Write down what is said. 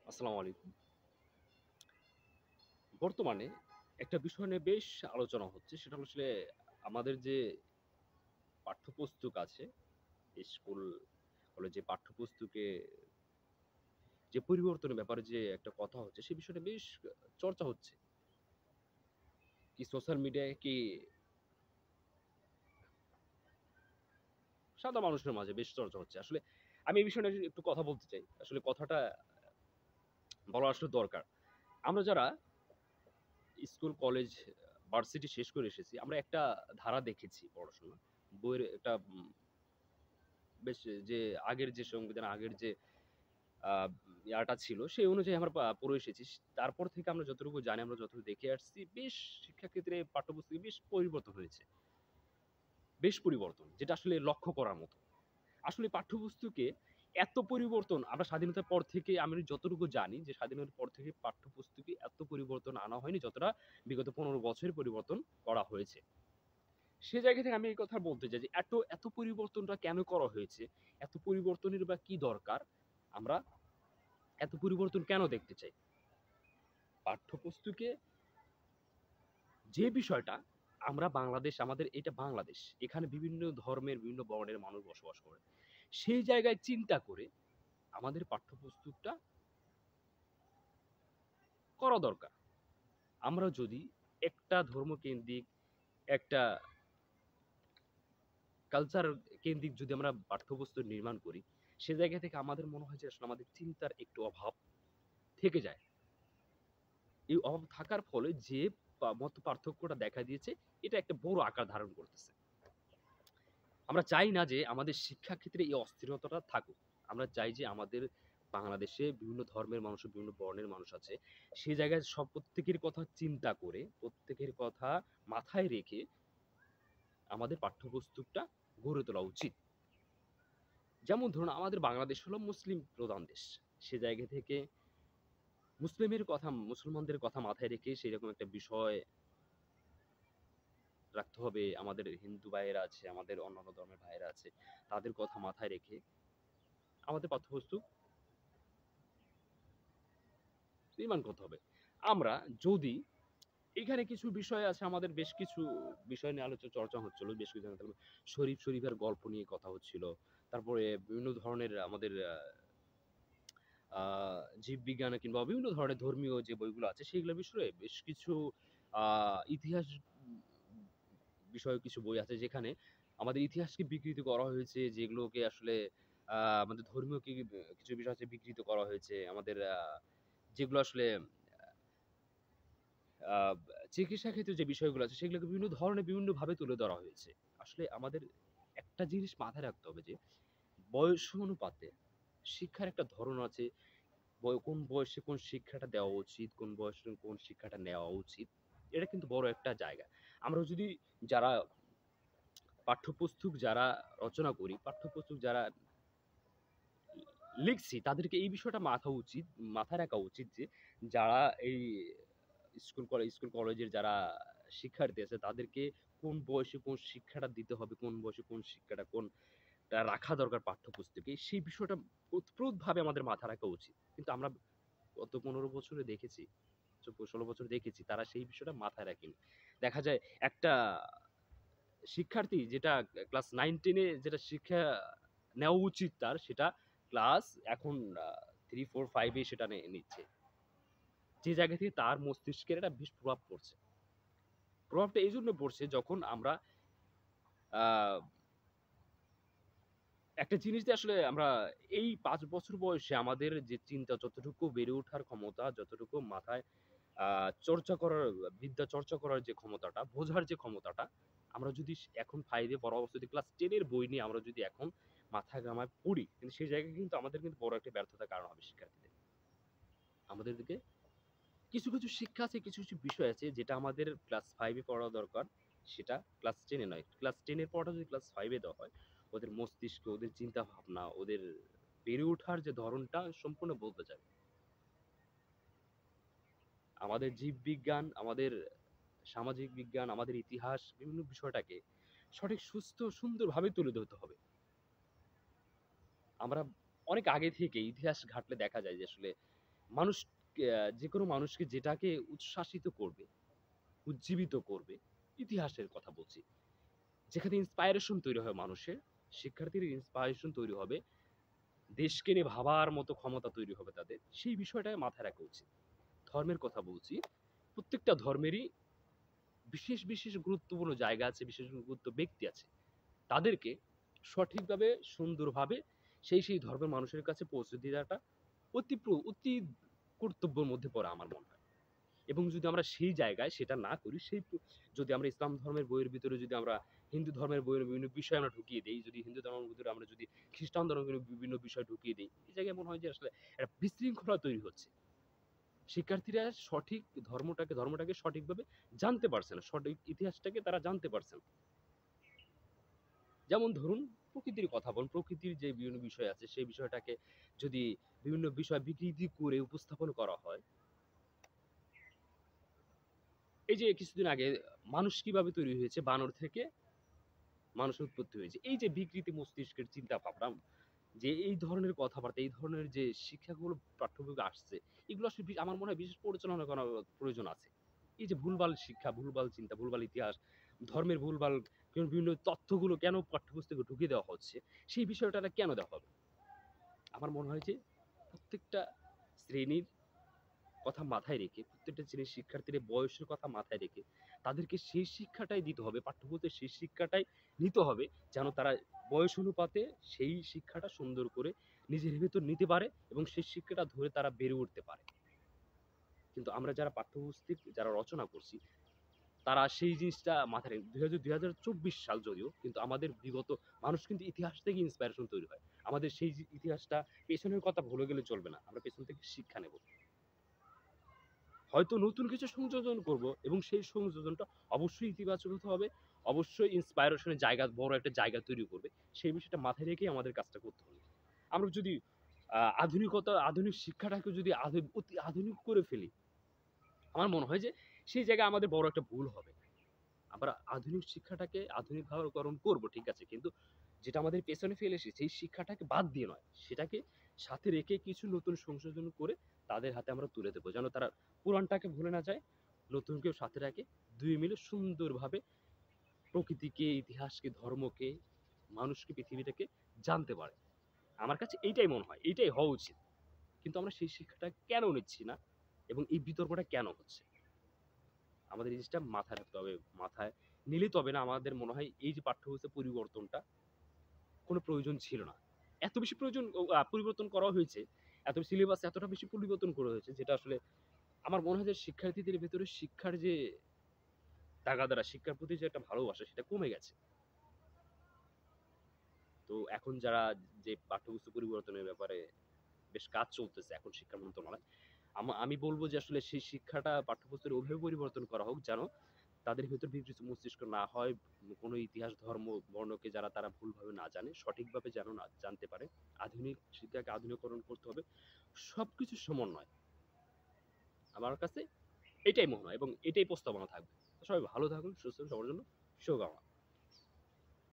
আসসালামু আলাইকুম। বর্তমানে একটা বিষয় নিয়ে বেশ আলোচনা হচ্ছে। সেটা হলো আসলে আমাদের যে পাঠ্যপুস্তক আছে, স্কুল, কলেজে পাঠ্যপুস্তকে যে পরিবর্তনের ব্যাপারে যে একটা কথা হচ্ছে, সে বিষয়টা বেশ চর্চা হচ্ছে। কি সোশ্যাল মিডিয়ায় কি সাধারণ মানুষের মাঝে বেশ চর্চা হচ্ছে। আসলে আমি এই বিষয় নিয়ে একটু কথা বলতে চাই। আসলে কথাটা বলা আসলে দরকার। আমরা যারা স্কুল, কলেজ, ভার্সিটি শেষ করে এসেছি, আমরা একটা ধারা দেখেছি পড়াশোনা। বইয়ের একটা বেশ যে আগের যে সংবিধান, আগের যে আ ইয়াটা ছিল, সেই অনুযায়ী আমরা পড়ে এসেছি। তারপর থেকে আমরা যতটুকু জানি, আমরা যতটুকু দেখে আসছি, বেশ শিক্ষাক্ষেত্রে পাঠ্যপুস্তকে বেশ পরিবর্তন হয়েছে। বেশ পরিবর্তন, যেটা আসলে লক্ষ্য করার মতো। আসলে পাঠ্যপুস্তকে এত পরিবর্তন আমরা স্বাধীনতার পর থেকে আমি যতটুকু জানি যে, স্বাধীনতার পর থেকে পাঠ্যপুস্তকে এত পরিবর্তন আনা হয়নি, যতটা বিগত ১৫ বছরে পরিবর্তন করা হয়েছে। সে জায়গা থেকে আমি এই কথা বলতে চাই যে, এত পরিবর্তনটা কেন করা হয়েছে? এত পরিবর্তনের বা কি দরকার? আমরা এত পরিবর্তন কেন দেখতে চাই? পাঠ্যপুস্তকে যে বিষয়টা আমরা বাংলাদেশ, আমাদের এটা বাংলাদেশ। এখানে বিভিন্ন ধর্মের, বিভিন্ন বর্ণের মানুষ বসবাস করে। সেই জায়গায় চিন্তা করে আমাদের পাঠ্যপুস্তকটা করা দরকার। আমরা যদি একটা ধর্মকেন্দ্রিক, একটা কালচার কেন্দ্রিক যদি আমরা পাঠ্যপুস্তক নির্মাণ করি, সে জায়গা থেকে আমাদের মনে হয় যে আসলে আমাদের চিন্তার একটু অভাব থেকে যায়। এই অভাব থাকার ফলে যে মত পার্থক্যটা দেখা দিয়েছে, এটা একটা বড় আকার ধারণ করতেছে। আমরা চাই না যে আমাদের শিক্ষাক্ষেত্রে এই অস্থিরতাটা থাকুক। আমরা চাই যে আমাদের বাংলাদেশে বিভিন্ন ধর্মের মানুষ, বিভিন্ন বর্ণের মানুষ আছে। সে জায়গায় প্রত্যেকের কথা চিন্তা করে, প্রত্যেকের কথা মাথায় রেখে আমাদের পাঠ্যপুস্তকটা গড়ে তোলা উচিত। যেমন ধরুন আমাদের বাংলাদেশ হলো মুসলিম প্রধান দেশ। সে জায়গা থেকে মুসলমানদের কথা মাথায় রেখে সেরকম একটা বিষয় রাখতে হবে। আমাদের হিন্দু ভাইয়েরা আছে, আমাদের অন্যান্য ধর্মের ভাইয়েরা আছে। তাদের কথা মাথায় রেখে আমাদের পাঠ্যপুস্তক নির্মাণ করতে হবে। আমরা যদি এখানে কিছু বিষয় আছে, আমাদের বেশ কিছু বিষয় নিয়ে চর্চা হচ্ছিল। বেশ কিছু শরীফের গল্প নিয়ে কথা হচ্ছিল। তারপরে বিভিন্ন ধরনের আমাদের আ জীববিজ্ঞানে কিংবা বিভিন্ন ধরনের ধর্মীয় যে বইগুলো আছে সেগুলোর বিষয়ে বেশ কিছু আ ইতিহাস বিষয়ক কিছু বই আছে যেখানে আমাদের ইতিহাসকে বিকৃত করা হয়েছে, যেগুলোকে আসলে আ আমাদের ধর্মীয় কিছু বিষয় আছে বিকৃত করা হয়েছে। আমাদের যেগুলো আসলে আ চিকিৎসা ক্ষেত্রে যে বিষয়গুলো আছে সেগুলোকে বিভিন্ন ধরনের বিভিন্নভাবে তুলে ধরা হয়েছে। আসলে আমাদের একটা জিনিস মাথায় রাখতে হবে যে বয়স অনুপাতে শিক্ষার একটা ধরন আছে। কোন বয়সে কোন শিক্ষাটা দেওয়া উচিত, কোন বয়সে কোন শিক্ষাটা নেওয়া উচিত। এটা কিন্তু বড় একটা জায়গা। আমরা যদি যারা পাঠ্যপুস্তক যারা রচনা করি, পাঠ্যপুস্তক যারা লিখছি তাদেরকে এই বিষয়টা মাথায় রাখা উচিত যে যারা এই স্কুল কলেজের যারা শিক্ষার্থী আছে তাদেরকে কোন বয়সে কোন শিক্ষাটা দিতে হবে, কোন বয়সে কোন শিক্ষাটা কোনটা রাখা দরকার পাঠ্যপুস্তকে সেই বিষয়টা ওতপ্রোতভাবে আমাদের মাথায় রাখা উচিত। কিন্তু আমরা গত ১৫ বছরে দেখেছি, ১৬ বছর দেখেছি তারা সেই বিষয়টা মাথায় রাখেনি। দেখা যায় একটা শিক্ষার্থী যেটা ক্লাস 9-10 এ যেটা শিক্ষা নেওয়া উচিত তার সেটা ক্লাস এখন 3, 4, 5 এ সেটা নিচ্ছে। যে জায়গা থেকে তার মস্তিষ্কের একটা বেশ প্রভাব পড়ছে। প্রভাবটা এইজন্য পড়ছে যখন আমরা আ একটা জিনিস দিয়ে আসলে আমরা এই ৫ বছর বয়সে আমাদের যে চিন্তা যতটুকু বেড়ে ওঠার ক্ষমতা, যতটুকু মাথায় আ চর্চা করার বিদ্যা চর্চা করার যে ক্ষমতাটা, বোঝার যে ক্ষমতাটা, আমরা যদি এখন 5 এ পড়া অবস্থায় যদি ক্লাস 10 এর বই নিয়ে আমরা যদি এখন মাথা ঘামায় পড়ি, কিন্তু সেই জায়গায় কিন্তু আমাদের কিন্তু বড় একটা ব্যর্থতার কারণ হবে শিক্ষার্থীদের। আমাদেরকে কিছু শিক্ষা আছে, কিছু বিষয় আছে যেটা আমাদের ক্লাস 5 এ পড়া দরকার। সেটা ক্লাস 10 এ নয়। ক্লাস 10 এর পড়াটা যদি ক্লাস 5 এ দেওয়া হয়, ওদের মস্তিষ্ক, ওদের চিন্তাভাবনা, ওদের বেড়ে ওঠার যে ধরনটা সম্পূর্ণ বদলে যাবে। আমাদের জীববিজ্ঞান, আমাদের সামাজিক বিজ্ঞান, আমাদের ইতিহাস বিভিন্ন বিষয়টাকে সঠিক সুস্থ সুন্দরভাবে তুলে ধরতে হবে। আমরা অনেক আগে থেকে ইতিহাস ঘাঁটলে দেখা যায় যে আসলে মানুষ যেকোনো মানুষকে যেটাকে উচ্ছ্বাসিত করবে, উজ্জীবিত করবে, ইতিহাসের কথা বলছি। যেখানে ইন্সপায়ারেশন তৈরি হয় মানুষের, শিক্ষার্থীর ইন্সপায়ারেশন তৈরি হবে, দেশকে নিয়ে ভাবার মতো ক্ষমতা তৈরি হবে তাদের। সেই বিষয়টা মাথায় রাখা উচিত। ধর্মের কথা বলছি। প্রত্যেকটা ধর্মেরই বিশেষ গুরুত্বপূর্ণ জায়গা আছে, বিশেষ গুরুত্ব ব্যক্তি আছে। তাদেরকে সঠিকভাবে সুন্দরভাবে সেই ধর্মের মানুষের কাছে পৌঁছে দেওয়াটা অতি কর্তব্যের মধ্যে পড়ে আমার মনে হয়। এবং যদি আমরা সেই জায়গায় সেটা না করি, যদি আমরা ইসলাম ধর্মের বইয়ের ভিতরে যদি আমরা হিন্দু ধর্মের বইয়ের বিভিন্ন বিষয় আমরা ঢুকিয়ে দেই, যদি হিন্দু ধর্মের ভিতরে আমরা যদি খ্রিস্টান ধর্মের বিভিন্ন বিষয় ঢুকিয়ে দিই, এই জায়গায় মনে হয় যে আসলে একটা বিশৃঙ্খলা তৈরি হচ্ছে। শিক্ষার্থীরা সঠিক ধর্মটাকে সঠিকভাবে জানতে পারছে না, সঠিক ইতিহাসটাকে তারা জানতে পারছে না। যেমন ধরুন, প্রকৃতির কথা বলুন, প্রকৃতির যে বিভিন্ন বিষয় আছে সেই বিষয়টাকে যদি বিভিন্ন বিষয় বিকৃতি করে উপস্থাপন করা হয়, এই যে কিছুদিন আগে মানুষ কিভাবে তৈরি হয়েছে, বানর থেকে মানুষের উৎপত্তি হয়েছে, এই যে বিকৃতি মস্তিষ্কের চিন্তা ভাবনা, যে এই ধরনের কথাবার্তা, এই ধরনের যে শিক্ষাগুলো পাঠ্যবইতে আসছে, এগুলো আসলে আমার মনে হয় বিশেষ পরিচালনা করার প্রয়োজন আছে। এই যে ভুলভাল শিক্ষা, ভুলভাল চিন্তা, ভুলভাল ইতিহাস, ধর্মের ভুলভাল বিভিন্ন তথ্যগুলো কেন পাঠ্যপুস্তকে ঢুকিয়ে দেওয়া হচ্ছে, সেই বিষয়টা কেন দেওয়া হবে? আমার মনে হয় যে প্রত্যেকটা শ্রেণীর কথা মাথায় রেখে, প্রত্যেকটা শ্রেণীর শিক্ষার্থীদের বয়সের কথা মাথায় রেখে তাদেরকে সেই শিক্ষাটাই দিতে হবে, পাঠ্যবইতে সেই শিক্ষাটাই নিতে হবে, যেন তারা বয়স অনুপাতে সেই শিক্ষাটা সুন্দর করে নিজের ভেতর নিতে পারে এবং সেই শিক্ষাটা ধরে তারা বেড়ে উঠতে পারে। কিন্তু আমরা যারা পাঠ্যপুস্তক যারা রচনা করছি, তারা সেই জিনিসটা মাথায় রেখে ২০২৪ সাল যদিও, কিন্তু আমাদের বিগত মানুষ কিন্তু ইতিহাস থেকে ইন্সপায়ারেশন তৈরি হয়। আমাদের সেই যে ইতিহাসটা, পেছনের কথা ভুলে গেলে চলবে না। আমরা পেছন থেকে শিক্ষা নেব। হয়তো নতুন কিছু সংযোজন করব এবং সেই সংযোজনটা অবশ্যই ইতিবাচক হতে হবে। অবশ্যই ইন্সপায়ারেশন এর জায়গা, বড় একটা জায়গা তৈরি করবে। সেই বিষয়টা মাথায় রেখেই আমাদের কাজটা করতে হবে। আমরা যদি আধুনিক শিক্ষাটাকে যদি অতি আধুনিক করে ফেলি, আমার মনে হয় যে সেই জায়গায় আমাদের বড় একটা ভুল হবে। আমরা আধুনিক শিক্ষাটাকে আধুনিকরণ করব, ঠিক আছে। কিন্তু যেটা আমাদের পেছনে ফেলে এসেছে, সেই শিক্ষাটাকে বাদ দিয়ে নয়, সেটাকে সাথে রেখে কিছু নতুন সংশোধন করে তাদের হাতে আমরা তুলে দেবো। যেন তারা পুরানটাকে ভুলে না যায়, নতুনকেও সাথে রাখে। ২ মিলে সুন্দরভাবে প্রকৃতিকে, ইতিহাসকে, ধর্মকে, মানুষকে, পৃথিবীটাকে জানতে পারে। আমার কাছে এইটাই মনে হয়, এইটাই হওয়া উচিত। কিন্তু আমরা সেই শিক্ষাটা কেন নিচ্ছি না এবং এই বিতর্কটা কেন হচ্ছে? আমাদের এই জিনিসটা মাথায় রাখতে হবে। মাথায় নিলে তবে না, আমাদের মনে হয় এই যে পাঠ্যপুস্তক পরিবর্তনটা কোনো প্রয়োজন ছিল না। এত বেশি প্রয়োজন পরিবর্তন করা হয়েছে, এত সিলেবাস এতটা বেশি পরিবর্তন করা হয়েছে, যেটা আসলে আমার মনে হয় যে শিক্ষার্থীদের ভেতরে শিক্ষার যে তাগাদারা, শিক্ষার প্রতি যে একটা ভালোবাসা, সেটা কমে গেছে। তো এখন যারা যে পাঠ্যপুস্তক পরিবর্তনের ব্যাপারে বেশ কাজ চলতেছে এখন শিক্ষা মন্ত্রণালয়, আমি বলব যে আসলে সেই শিক্ষাটা পাঠ্যপুস্তকের ওইভাবে পরিবর্তন করা হোক যেন তাদের ভেতর বিকৃত মস্তিষ্ক না হয়, কোনো ইতিহাস, ধর্ম, বর্ণকে যারা তারা ভুলভাবে না জানে, সঠিকভাবে যেন না জানতে পারে। আধুনিক শিক্ষাকে আধুনিকরণ করতে হবে। সবকিছুর সমন্বয় আমার কাছে এটাই মনে হয় এবং এটাই প্রস্তাবনা থাকবে। তো সবাই ভালো থাকুন, সুস্থ থাকুন, সবার জন্য শুভকামনা।